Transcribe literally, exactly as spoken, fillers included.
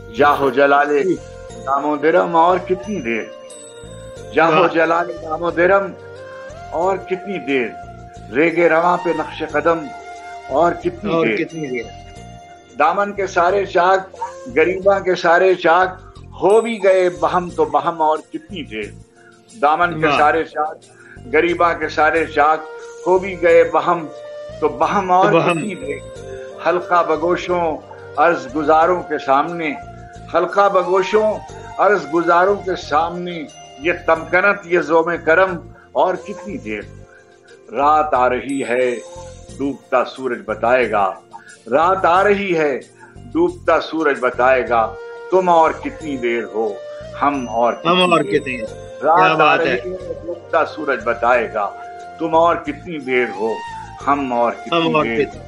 जाहो जलाले दामोदरम और कितनी देर, जाहो जलाले दामोदरम और कितनी देर, रेगे रवां पे नक्शे कदम और कितनी और देर, कितनी देर। दामन के सारे चाक गरीबा के सारे चाक हो भी गए बहम तो बहम और कितनी देर, दामन के सारे चाक गरीबा के सारे चाक हो भी गए बहम तो बहम और तो बहम। कितनी देर, हल्का बगोशों अर्ज गुजारों के सामने, हल्का बगोशों अर्ज गुजारों के सामने ये तमकनत ये जोमे करम और कितनी देर, रात आ रही है डूबता सूरज बताएगा, रात आ रही है डूबता सूरज बताएगा, तुम और कितनी देर हो हम और हम और कितनी कितनी देर, देर। क्या रात आ बात रही है। है डूबता सूरज बताएगा, तुम और कितनी देर हो हम और हम कितनी और देर, कितनी